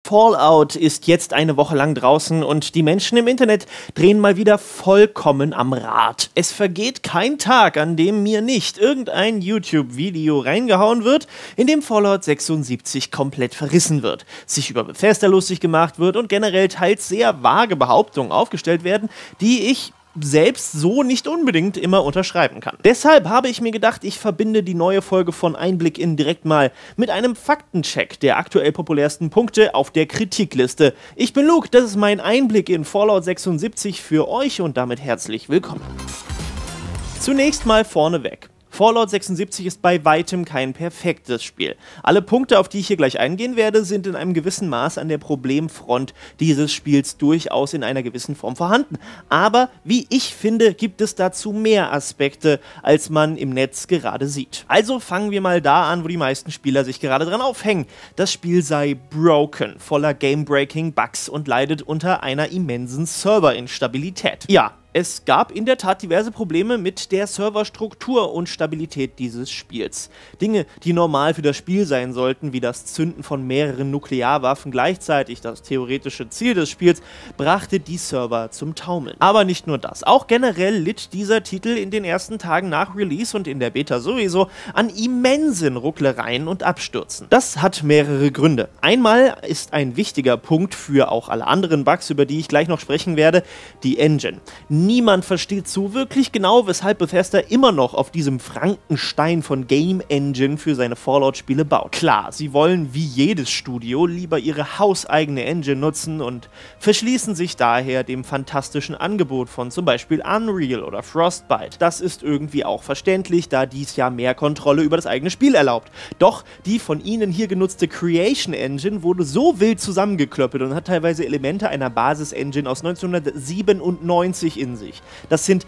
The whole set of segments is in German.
Fallout ist jetzt eine Woche lang draußen und die Menschen im Internet drehen mal wieder vollkommen am Rad. Es vergeht kein Tag, an dem mir nicht irgendein YouTube-Video reingehauen wird, in dem Fallout 76 komplett verrissen wird, sich über Bethesda lustig gemacht wird und generell teils sehr vage Behauptungen aufgestellt werden, die ich selbst so nicht unbedingt immer unterschreiben kann. Deshalb habe ich mir gedacht, ich verbinde die neue Folge von Einblick in direkt mal mit einem Faktencheck der aktuell populärsten Punkte auf der Kritikliste. Ich bin Luke, das ist mein Einblick in Fallout 76 für euch und damit herzlich willkommen. Zunächst mal vorneweg. Fallout 76 ist bei weitem kein perfektes Spiel. Alle Punkte, auf die ich hier gleich eingehen werde, sind in einem gewissen Maß an der Problemfront dieses Spiels durchaus in einer gewissen Form vorhanden. Aber, wie ich finde, gibt es dazu mehr Aspekte, als man im Netz gerade sieht. Also fangen wir mal da an, wo die meisten Spieler sich gerade dran aufhängen. Das Spiel sei broken, voller Game-Breaking Bugs und leidet unter einer immensen Serverinstabilität. Ja. Es gab in der Tat diverse Probleme mit der Serverstruktur und Stabilität dieses Spiels. Dinge, die normal für das Spiel sein sollten, wie das Zünden von mehreren Nuklearwaffen gleichzeitig, das theoretische Ziel des Spiels, brachte die Server zum Taumeln. Aber nicht nur das, auch generell litt dieser Titel in den ersten Tagen nach Release und in der Beta sowieso an immensen Rucklereien und Abstürzen. Das hat mehrere Gründe. Einmal ist ein wichtiger Punkt für auch alle anderen Bugs, über die ich gleich noch sprechen werde, die Engine. Niemand versteht so wirklich genau, weshalb Bethesda immer noch auf diesem Frankenstein von Game Engine für seine Fallout-Spiele baut. Klar, sie wollen wie jedes Studio lieber ihre hauseigene Engine nutzen und verschließen sich daher dem fantastischen Angebot von zum Beispiel Unreal oder Frostbite. Das ist irgendwie auch verständlich, da dies ja mehr Kontrolle über das eigene Spiel erlaubt. Doch die von ihnen hier genutzte Creation Engine wurde so wild zusammengeklöppelt und hat teilweise Elemente einer Basis-Engine aus 1997 in sich. Das sind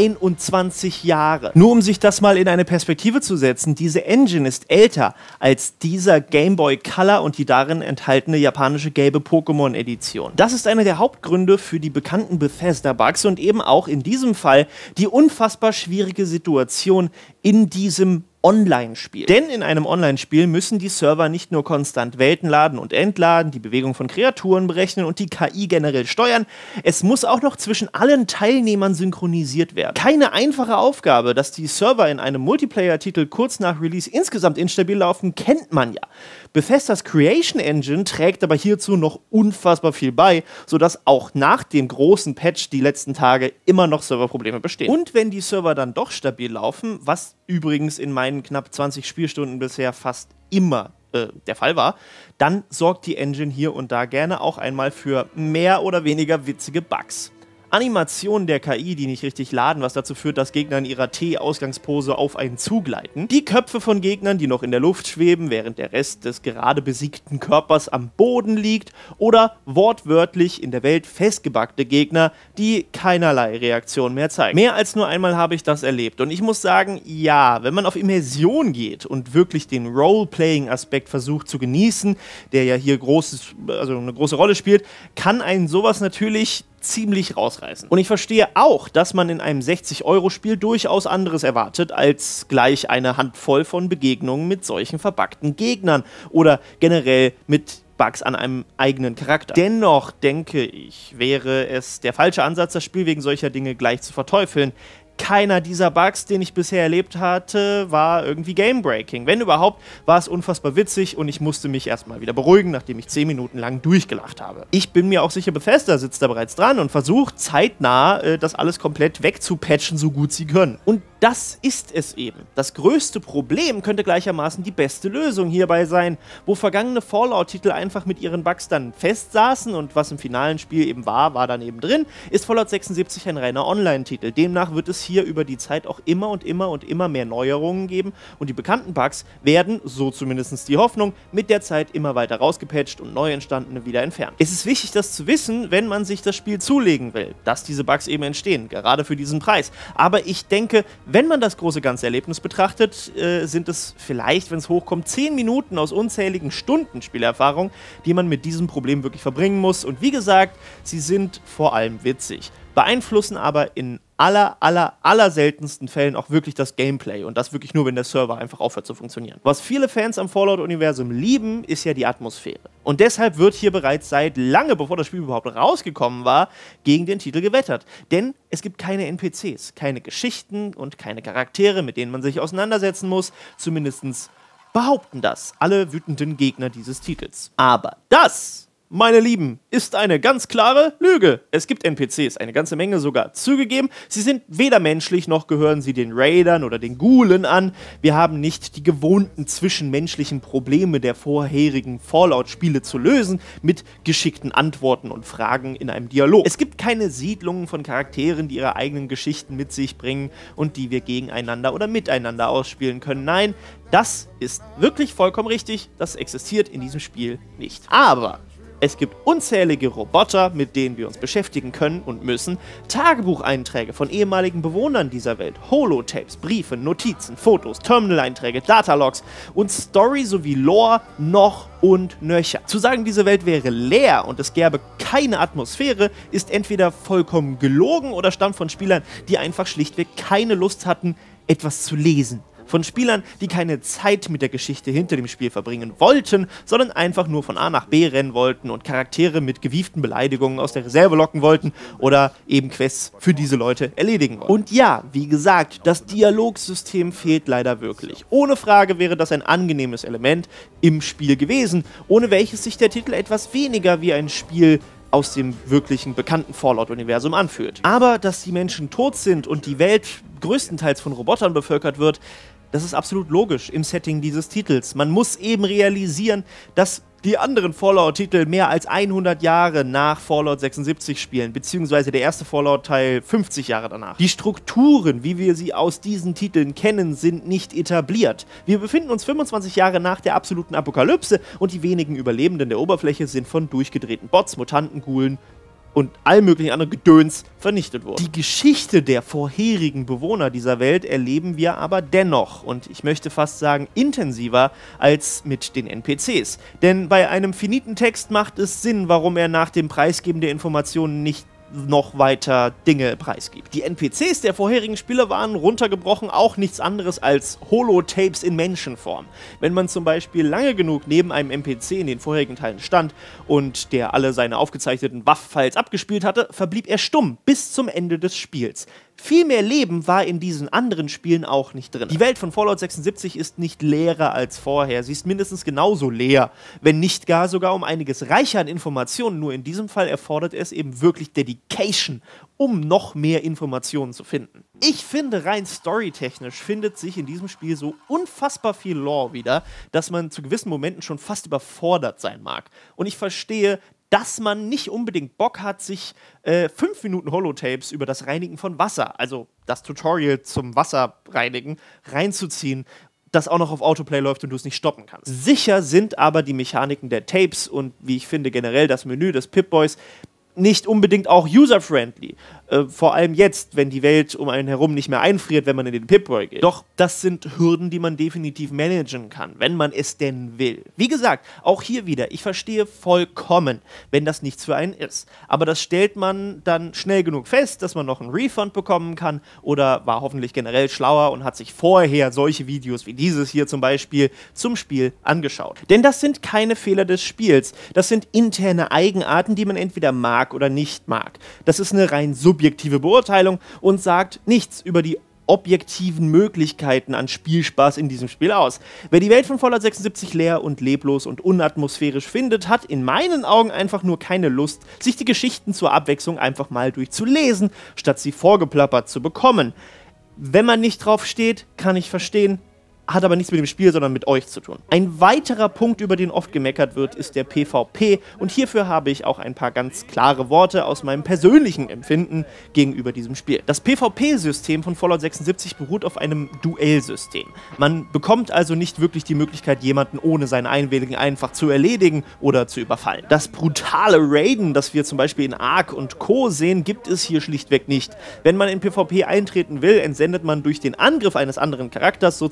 21 Jahre. Nur um sich das mal in eine Perspektive zu setzen, diese Engine ist älter als dieser Game Boy Color und die darin enthaltene japanische gelbe Pokémon-Edition. Das ist einer der Hauptgründe für die bekannten Bethesda-Bugs und eben auch in diesem Fall die unfassbar schwierige Situation in diesem Online-Spiel. Denn in einem Online-Spiel müssen die Server nicht nur konstant Welten laden und entladen, die Bewegung von Kreaturen berechnen und die KI generell steuern, es muss auch noch zwischen allen Teilnehmern synchronisiert werden. Keine einfache Aufgabe, dass die Server in einem Multiplayer-Titel kurz nach Release insgesamt instabil laufen, kennt man ja. Bethesdas Creation Engine trägt aber hierzu noch unfassbar viel bei, sodass auch nach dem großen Patch die letzten Tage immer noch Serverprobleme bestehen. Und wenn die Server dann doch stabil laufen, was übrigens in meinen knapp 20 Spielstunden bisher fast immer der Fall war, dann sorgt die Engine hier und da gerne auch einmal für mehr oder weniger witzige Bugs. Animationen der KI, die nicht richtig laden, was dazu führt, dass Gegner in ihrer T-Ausgangspose auf einen zugleiten. Die Köpfe von Gegnern, die noch in der Luft schweben, während der Rest des gerade besiegten Körpers am Boden liegt. Oder wortwörtlich in der Welt festgebackte Gegner, die keinerlei Reaktion mehr zeigen. Mehr als nur einmal habe ich das erlebt. Und ich muss sagen, ja, wenn man auf Immersion geht und wirklich den Role-Playing-Aspekt versucht zu genießen, der ja hier eine große Rolle spielt, kann einen sowas natürlich ziemlich rausreißen. Und ich verstehe auch, dass man in einem 60-Euro-Spiel durchaus anderes erwartet, als gleich eine Handvoll von Begegnungen mit solchen verbuggten Gegnern oder generell mit Bugs an einem eigenen Charakter. Dennoch denke ich, wäre es der falsche Ansatz, das Spiel wegen solcher Dinge gleich zu verteufeln. Keiner dieser Bugs, den ich bisher erlebt hatte, war irgendwie Game-Breaking. Wenn überhaupt, war es unfassbar witzig und ich musste mich erstmal wieder beruhigen, nachdem ich 10 Minuten lang durchgelacht habe. Ich bin mir auch sicher, Bethesda sitzt da bereits dran und versucht zeitnah das alles komplett wegzupatchen, so gut sie können. Und das ist es eben. Das größte Problem könnte gleichermaßen die beste Lösung hierbei sein, wo vergangene Fallout-Titel einfach mit ihren Bugs dann festsaßen und was im finalen Spiel eben war dann eben drin, ist Fallout 76 ein reiner Online-Titel. Demnach wird es hier über die Zeit auch immer mehr Neuerungen geben und die bekannten Bugs werden, so zumindest die Hoffnung, mit der Zeit immer weiter rausgepatcht und neu entstandene wieder entfernt. Es ist wichtig, das zu wissen, wenn man sich das Spiel zulegen will, dass diese Bugs eben entstehen, gerade für diesen Preis. Aber ich denke, wenn man das große ganze Erlebnis betrachtet, sind es vielleicht, wenn es hochkommt, 10 Minuten aus unzähligen Stunden Spielerfahrung, die man mit diesem Problem wirklich verbringen muss. Und wie gesagt, sie sind vor allem witzig, beeinflussen aber in aller seltensten Fällen auch wirklich das Gameplay und das wirklich nur, wenn der Server einfach aufhört zu funktionieren. Was viele Fans am Fallout-Universum lieben, ist ja die Atmosphäre. Und deshalb wird hier bereits seit lange, bevor das Spiel überhaupt rausgekommen war, gegen den Titel gewettert. Denn es gibt keine NPCs, keine Geschichten und keine Charaktere, mit denen man sich auseinandersetzen muss, zumindest behaupten das alle wütenden Gegner dieses Titels. Aber das, meine Lieben, ist eine ganz klare Lüge. Es gibt NPCs, eine ganze Menge sogar. Zugegeben, sie sind weder menschlich, noch gehören sie den Raidern oder den Ghoulen an. Wir haben nicht die gewohnten zwischenmenschlichen Probleme der vorherigen Fallout-Spiele zu lösen, mit geschickten Antworten und Fragen in einem Dialog. Es gibt keine Siedlungen von Charakteren, die ihre eigenen Geschichten mit sich bringen und die wir gegeneinander oder miteinander ausspielen können. Nein, das ist wirklich vollkommen richtig. Das existiert in diesem Spiel nicht. Aber es gibt unzählige Roboter, mit denen wir uns beschäftigen können und müssen, Tagebucheinträge von ehemaligen Bewohnern dieser Welt, Holotapes, Briefe, Notizen, Fotos, Terminal-Einträge, Datalogs und Story sowie Lore noch und nöcher. Zu sagen, diese Welt wäre leer und es gäbe keine Atmosphäre, ist entweder vollkommen gelogen oder stammt von Spielern, die einfach schlichtweg keine Lust hatten, etwas zu lesen. Von Spielern, die keine Zeit mit der Geschichte hinter dem Spiel verbringen wollten, sondern einfach nur von A nach B rennen wollten und Charaktere mit gewieften Beleidigungen aus der Reserve locken wollten oder eben Quests für diese Leute erledigen wollten. Und ja, wie gesagt, das Dialogsystem fehlt leider wirklich. Ohne Frage wäre das ein angenehmes Element im Spiel gewesen, ohne welches sich der Titel etwas weniger wie ein Spiel aus dem wirklichen bekannten Fallout-Universum anfühlt. Aber dass die Menschen tot sind und die Welt größtenteils von Robotern bevölkert wird, das ist absolut logisch im Setting dieses Titels. Man muss eben realisieren, dass die anderen Fallout-Titel mehr als 100 Jahre nach Fallout 76 spielen, beziehungsweise der erste Fallout-Teil 50 Jahre danach. Die Strukturen, wie wir sie aus diesen Titeln kennen, sind nicht etabliert. Wir befinden uns 25 Jahre nach der absoluten Apokalypse und die wenigen Überlebenden der Oberfläche sind von durchgedrehten Bots, Mutanten, Ghoulen und all möglichen anderen Gedöns vernichtet worden. Die Geschichte der vorherigen Bewohner dieser Welt erleben wir aber dennoch und ich möchte fast sagen intensiver als mit den NPCs. Denn bei einem finiten Text macht es Sinn, warum er nach dem Preisgeben der Informationen nicht noch weiter Dinge preisgibt. Die NPCs der vorherigen Spiele waren runtergebrochen auch nichts anderes als Holotapes in Menschenform. Wenn man zum Beispiel lange genug neben einem NPC in den vorherigen Teilen stand und der alle seine aufgezeichneten Waff-Files abgespielt hatte, verblieb er stumm bis zum Ende des Spiels. Viel mehr Leben war in diesen anderen Spielen auch nicht drin. Die Welt von Fallout 76 ist nicht leerer als vorher. Sie ist mindestens genauso leer, wenn nicht gar sogar um einiges reicher an Informationen. Nur in diesem Fall erfordert es eben wirklich Dedication, um noch mehr Informationen zu finden. Ich finde, rein storytechnisch findet sich in diesem Spiel so unfassbar viel Lore wieder, dass man zu gewissen Momenten schon fast überfordert sein mag. Und ich verstehe, dass man nicht unbedingt Bock hat, sich 5 Minuten Holotapes über das Reinigen von Wasser, also das Tutorial zum Wasserreinigen, reinzuziehen, das auch noch auf Autoplay läuft und du es nicht stoppen kannst. Sicher sind aber die Mechaniken der Tapes und, wie ich finde, generell das Menü des Pip-Boys nicht unbedingt auch user-friendly. Vor allem jetzt, wenn die Welt um einen herum nicht mehr einfriert, wenn man in den Pip-Boy geht. Doch das sind Hürden, die man definitiv managen kann, wenn man es denn will. Wie gesagt, auch hier wieder, ich verstehe vollkommen, wenn das nichts für einen ist. Aber das stellt man dann schnell genug fest, dass man noch einen Refund bekommen kann oder war hoffentlich generell schlauer und hat sich vorher solche Videos wie dieses hier zum Beispiel zum Spiel angeschaut. Denn das sind keine Fehler des Spiels. Das sind interne Eigenarten, die man entweder mag oder nicht mag. Das ist eine rein subjektive Beurteilung und sagt nichts über die objektiven Möglichkeiten an Spielspaß in diesem Spiel aus. Wer die Welt von Fallout 76 leer und leblos und unatmosphärisch findet, hat in meinen Augen einfach nur keine Lust, sich die Geschichten zur Abwechslung einfach mal durchzulesen, statt sie vorgeplappert zu bekommen. Wenn man nicht drauf steht, kann ich verstehen, hat aber nichts mit dem Spiel, sondern mit euch zu tun. Ein weiterer Punkt, über den oft gemeckert wird, ist der PvP und hierfür habe ich auch ein paar ganz klare Worte aus meinem persönlichen Empfinden gegenüber diesem Spiel. Das PvP-System von Fallout 76 beruht auf einem Duellsystem. Man bekommt also nicht wirklich die Möglichkeit, jemanden ohne seinen Einwilligen einfach zu erledigen oder zu überfallen. Das brutale Raiden, das wir zum Beispiel in Ark und Co. sehen, gibt es hier schlichtweg nicht. Wenn man in PvP eintreten will, entsendet man durch den Angriff eines anderen Charakters sozusagen eine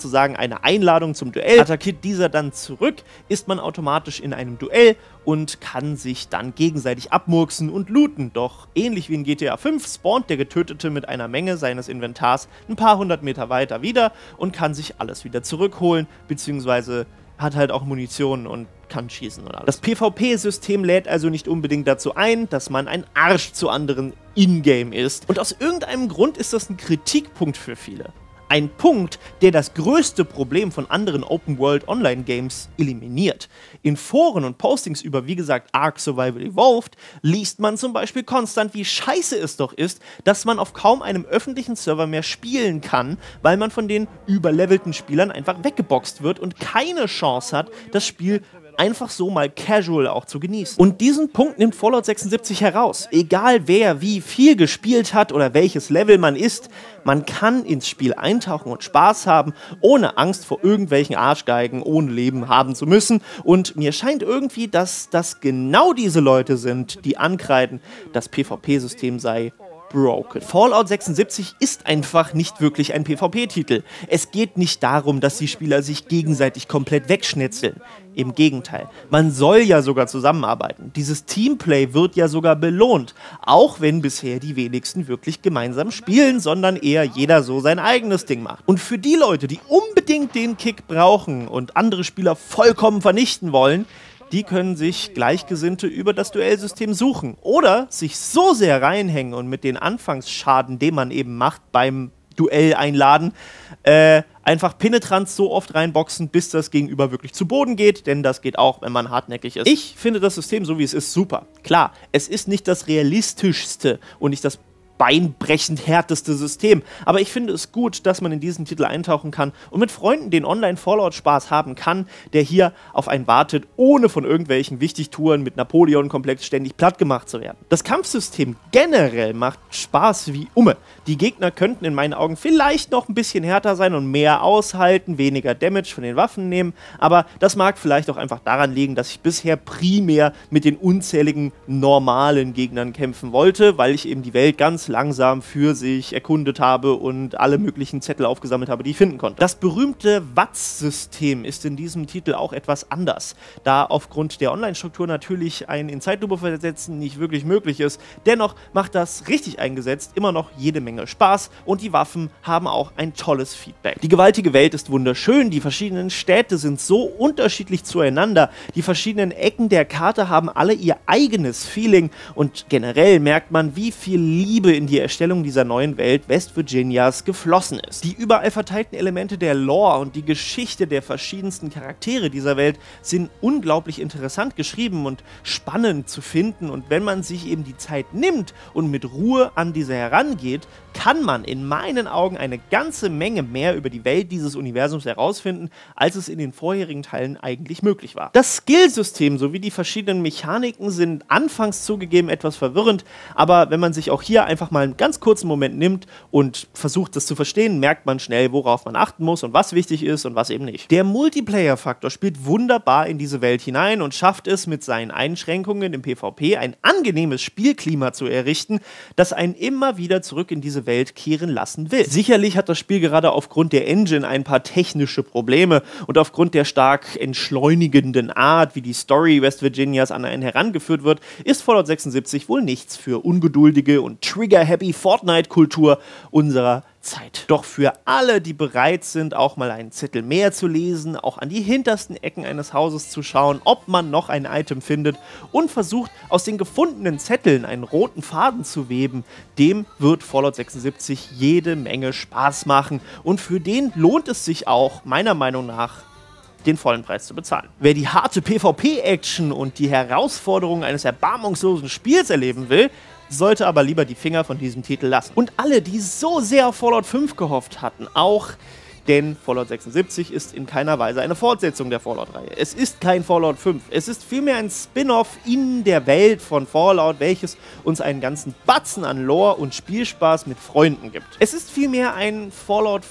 eine Einladung zum Duell. Attackiert dieser dann zurück, ist man automatisch in einem Duell und kann sich dann gegenseitig abmurksen und looten. Doch ähnlich wie in GTA 5 spawnt der Getötete mit einer Menge seines Inventars ein paar hundert Meter weiter wieder und kann sich alles wieder zurückholen, beziehungsweise hat halt auch Munition und kann schießen und alles. Das PvP-System lädt also nicht unbedingt dazu ein, dass man ein Arsch zu anderen in-game ist. Und aus irgendeinem Grund ist das ein Kritikpunkt für viele. Ein Punkt, der das größte Problem von anderen Open-World-Online-Games eliminiert. In Foren und Postings über, wie gesagt, Ark Survival Evolved liest man zum Beispiel konstant, wie scheiße es doch ist, dass man auf kaum einem öffentlichen Server mehr spielen kann, weil man von den überlevelten Spielern einfach weggeboxt wird und keine Chance hat, das Spiel einfach so mal casual auch zu genießen. Und diesen Punkt nimmt Fallout 76 heraus. Egal wer wie viel gespielt hat oder welches Level man ist, man kann ins Spiel eintauchen und Spaß haben, ohne Angst vor irgendwelchen Arschgeigen ohne Leben haben zu müssen. Und mir scheint irgendwie, dass das genau diese Leute sind, die ankreiden, das PvP-System sei broken. Fallout 76 ist einfach nicht wirklich ein PvP-Titel. Es geht nicht darum, dass die Spieler sich gegenseitig komplett wegschnetzeln. Im Gegenteil, man soll ja sogar zusammenarbeiten. Dieses Teamplay wird ja sogar belohnt, auch wenn bisher die wenigsten wirklich gemeinsam spielen, sondern eher jeder so sein eigenes Ding macht. Und für die Leute, die unbedingt den Kick brauchen und andere Spieler vollkommen vernichten wollen, die können sich Gleichgesinnte über das Duellsystem suchen oder sich so sehr reinhängen und mit den Anfangsschaden, den man eben macht beim Duell einladen, einfach penetrant so oft reinboxen, bis das Gegenüber wirklich zu Boden geht, denn das geht auch, wenn man hartnäckig ist. Ich finde das System, so wie es ist, super. Klar, es ist nicht das realistischste und nicht das beinbrechend härteste System. Aber ich finde es gut, dass man in diesen Titel eintauchen kann und mit Freunden den Online-Fallout-Spaß haben kann, der hier auf einen wartet, ohne von irgendwelchen Wichtigtouren mit Napoleon-Komplex ständig platt gemacht zu werden. Das Kampfsystem generell macht Spaß wie Umme. Die Gegner könnten in meinen Augen vielleicht noch ein bisschen härter sein und mehr aushalten, weniger Damage von den Waffen nehmen, aber das mag vielleicht auch einfach daran liegen, dass ich bisher primär mit den unzähligen normalen Gegnern kämpfen wollte, weil ich eben die Welt ganz langsam für sich erkundet habe und alle möglichen Zettel aufgesammelt habe, die ich finden konnte. Das berühmte WATS-System ist in diesem Titel auch etwas anders, da aufgrund der Online-Struktur natürlich ein in Zeitlupe versetzen nicht wirklich möglich ist. Dennoch macht das richtig eingesetzt immer noch jede Menge Spaß und die Waffen haben auch ein tolles Feedback. Die gewaltige Welt ist wunderschön, die verschiedenen Städte sind so unterschiedlich zueinander, die verschiedenen Ecken der Karte haben alle ihr eigenes Feeling und generell merkt man, wie viel Liebe in die Erstellung dieser neuen Welt West Virginias geflossen ist. Die überall verteilten Elemente der Lore und die Geschichte der verschiedensten Charaktere dieser Welt sind unglaublich interessant geschrieben und spannend zu finden und wenn man sich eben die Zeit nimmt und mit Ruhe an diese herangeht, kann man in meinen Augen eine ganze Menge mehr über die Welt dieses Universums herausfinden, als es in den vorherigen Teilen eigentlich möglich war. Das Skillsystem sowie die verschiedenen Mechaniken sind anfangs zugegeben etwas verwirrend, aber wenn man sich auch hier einfach mal einen ganz kurzen Moment nimmt und versucht, das zu verstehen, merkt man schnell, worauf man achten muss und was wichtig ist und was eben nicht. Der Multiplayer-Faktor spielt wunderbar in diese Welt hinein und schafft es mit seinen Einschränkungen im PvP ein angenehmes Spielklima zu errichten, das einen immer wieder zurück in diese Welt kehren lassen will. Sicherlich hat das Spiel gerade aufgrund der Engine ein paar technische Probleme und aufgrund der stark entschleunigenden Art, wie die Story West Virginias an einen herangeführt wird, ist Fallout 76 wohl nichts für ungeduldige und trigger-happy Fortnite-Kultur unserer Zeit. Doch für alle, die bereit sind, auch mal einen Zettel mehr zu lesen, auch an die hintersten Ecken eines Hauses zu schauen, ob man noch ein Item findet und versucht, aus den gefundenen Zetteln einen roten Faden zu weben, dem wird Fallout 76 jede Menge Spaß machen und für den lohnt es sich auch, meiner Meinung nach, den vollen Preis zu bezahlen. Wer die harte PvP-Action und die Herausforderungen eines erbarmungslosen Spiels erleben will, sollte aber lieber die Finger von diesem Titel lassen. Und alle, die so sehr auf Fallout 5 gehofft hatten, auch, denn Fallout 76 ist in keiner Weise eine Fortsetzung der Fallout-Reihe. Es ist kein Fallout 5, es ist vielmehr ein Spin-off in der Welt von Fallout, welches uns einen ganzen Batzen an Lore und Spielspaß mit Freunden gibt. Es ist vielmehr ein Fallout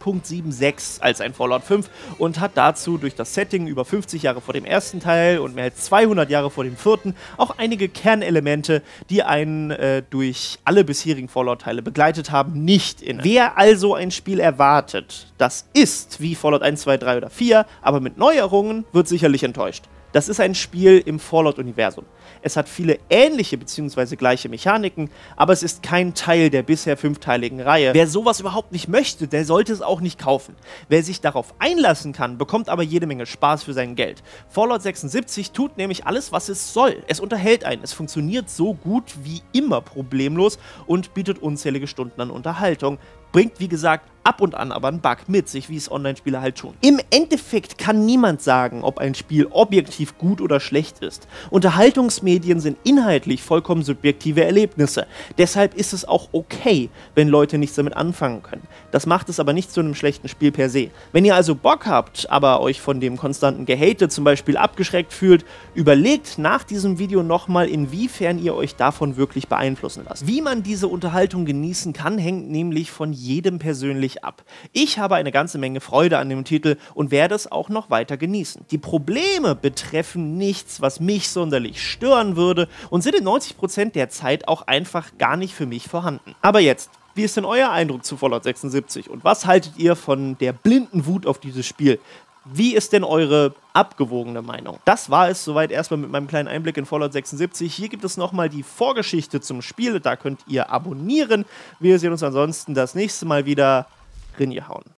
4.76 als ein Fallout 5 und hat dazu durch das Setting über 50 Jahre vor dem ersten Teil und mehr als 200 Jahre vor dem vierten auch einige Kernelemente, die einen durch alle bisherigen Fallout-Teile begleitet haben, nicht inne. Wer also ein Spiel erwartet, das das ist wie Fallout 1, 2, 3 oder 4, aber mit Neuerungen, wird sicherlich enttäuscht. Das ist ein Spiel im Fallout-Universum. Es hat viele ähnliche bzw. gleiche Mechaniken, aber es ist kein Teil der bisher 5-teiligen Reihe. Wer sowas überhaupt nicht möchte, der sollte es auch nicht kaufen. Wer sich darauf einlassen kann, bekommt aber jede Menge Spaß für sein Geld. Fallout 76 tut nämlich alles, was es soll. Es unterhält einen, es funktioniert so gut wie immer problemlos und bietet unzählige Stunden an Unterhaltung. Bringt, wie gesagt, ab und an aber einen Bug mit sich, wie es Online-Spieler halt tun. Im Endeffekt kann niemand sagen, ob ein Spiel objektiv gut oder schlecht ist. Unterhaltungsmedien sind inhaltlich vollkommen subjektive Erlebnisse. Deshalb ist es auch okay, wenn Leute nichts damit anfangen können. Das macht es aber nicht zu einem schlechten Spiel per se. Wenn ihr also Bock habt, aber euch von dem konstanten Gehate zum Beispiel abgeschreckt fühlt, überlegt nach diesem Video nochmal, inwiefern ihr euch davon wirklich beeinflussen lasst. Wie man diese Unterhaltung genießen kann, hängt nämlich von jedem persönlich ab. Ich habe eine ganze Menge Freude an dem Titel und werde es auch noch weiter genießen. Die Probleme betreffen nichts, was mich sonderlich stören würde und sind in 90% der Zeit auch einfach gar nicht für mich vorhanden. Aber jetzt, wie ist denn euer Eindruck zu Fallout 76 und was haltet ihr von der blinden Wut auf dieses Spiel? Wie ist denn eure abgewogene Meinung? Das war es soweit erstmal mit meinem kleinen Einblick in Fallout 76. Hier gibt es nochmal die Vorgeschichte zum Spiel. Da könnt ihr abonnieren. Wir sehen uns ansonsten das nächste Mal wieder. Rinjehauen.